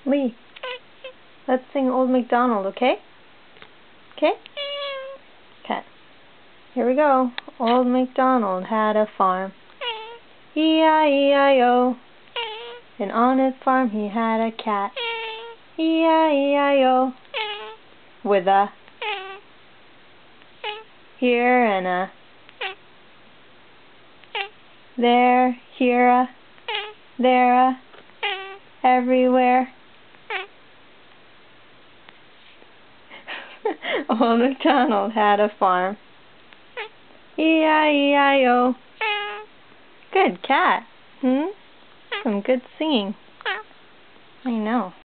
Lee, let's sing Old MacDonald, okay? Okay? Okay. Here we go. Old MacDonald had a farm. E-I-E-I-O. And on his farm he had a cat. E-I-E-I-O. With a here and a there, here a there a everywhere. Old MacDonald had a farm. E-I-E-I-O. Good cat. Some good singing. I know.